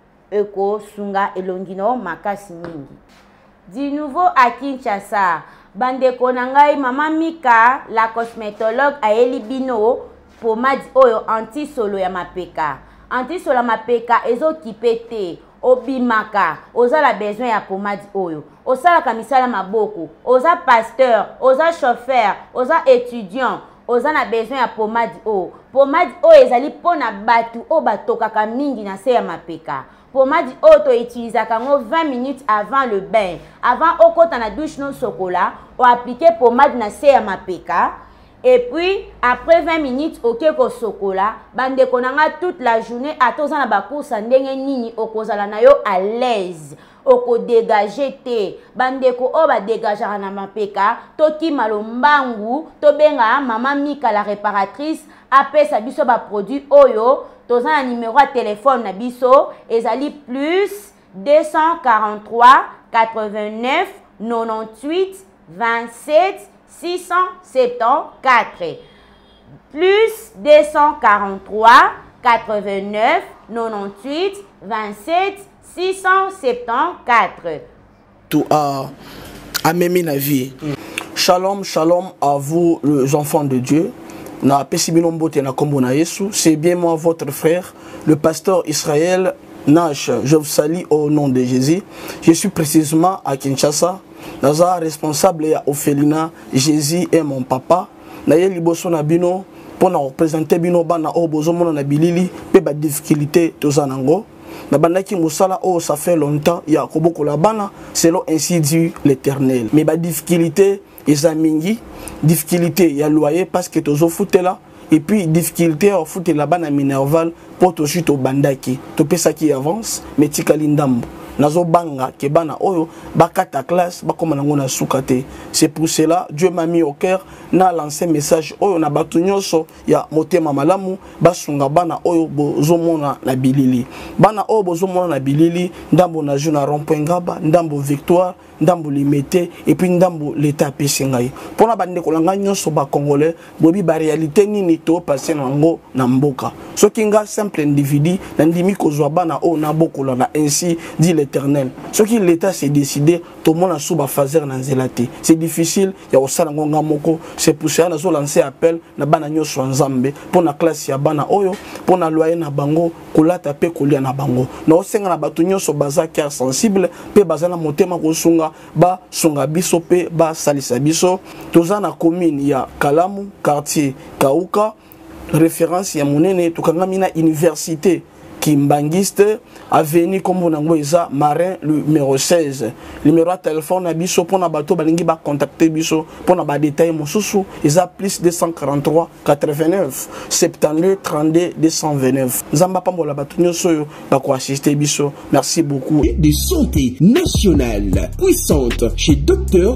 [SPEAKER 4] Eko sunga elongino makasi mingi. Du nouveau à Kinshasa, bandeko nangai mama Mika, la cosmétologue ayeli bino pomade oyo anti solo ya mapeka. Anti solo ya mapeka ezo kipete obimaka, oza la besoin ya pomade oyo. Osala kamisala maboko, oza pasteur, oza chauffeur, oza étudiant. Oza na besoin ya pomade o. Pomade o ezali pona batu o batokaka mingi na se ya mapeka. Pomade o to utilisa kango vingt minutes avant le bain. Avant okota na douche non sokola, o appliquer pomade na se ya mapeka. Et puis, après vingt minutes, ok, ko sokola, bande konanga toute la journée, à tous en abakou, sandenge nini, okozala na yo à l'aise, oko dégager te, bande ko oba dégager na mapeka, toki malombangu, to benga maman Mika la réparatrice, apé sa biso ba produit oyo, tous un numéro de téléphone na biso, ezali plus deux cent quarante-trois quatre-vingt-neuf quatre-vingt-huit vingt-sept six cent soixante-quatorze plus deux cent quarante-trois quatre-vingt-neuf quatre-vingt-huit vingt-sept six cent soixante-quatorze.
[SPEAKER 3] Tout à à Mémi na vie. Shalom, shalom à vous les enfants de Dieu. Na pesibilombote na kombo na Yesu, c'est bien moi votre frère, le pasteur Israël Nash. Je vous salue au nom de Jésus. Je suis précisément à Kinshasa. Naza responsable ya Ophelina, Jésus est mon papa. Naye liboso na bino pour na représenter bino bana o bozomona na bilili pe ba difficulté tozanango. Na bandaki musala o ça fait longtemps ya koboko la bana selon ainsi dit l'Éternel. Mais ba difficulté ezamingi, difficulté ya loyer parce que tozo foutela et puis difficulté au foot la bana minerval pour to chito bandaki. To pesa qui avance mais tikali ndambo. Nazo banga ke bana oyo bakata classe bakoma nango na sukate. C'est pour cela Dieu m'a mis au cœur na lancé message oyo na batu nyonso ya motema malamu basunga bana oyo bozomona na bilili. Bana oyo bozomona na bilili ndambo na juna rond-point Ngaba, ndambo Victoire, ndambo Limité et puis ndambo l'état pesingai. Pona bande kolanga nyonso ba congolais bobi ba réalité nini to passer nango na mboka. Soki nga simple individu na ndimi kozwa bana oyo na bokola na ainsi dit l'Éternel. Ce qui l'État s'est décidé, tout le monde a sous fazer na zelati. C'est difficile, il y a aussi ngonga moko. C'est pour ça que nous lancé appel na bana nyoso nzambe pour na classe ya bana oyo, pour na loyer na bango, kolata pe kolia na bango. Na osenga na batu nyoso baza cœur sensible, pe baza na motema ko sunga ba sunga biso pe ba salisa biso. Toza na commune ya Kalamu, quartier Kauka, référence ya monene tukanga na université Kimbangiste, avenue comme on a Marin numéro seize. Numéro de téléphone à biso pour na bateau balingi ba contacter biso pour na ba détail mosusu isa plus deux cent quarante-trois quatre-vingt-neuf soixante-douze trente-deux deux cent vingt-neuf. Zamba pambola bato nyoso ba ko assister biso. Merci beaucoup.
[SPEAKER 5] De santé nationale puissante chez Docteur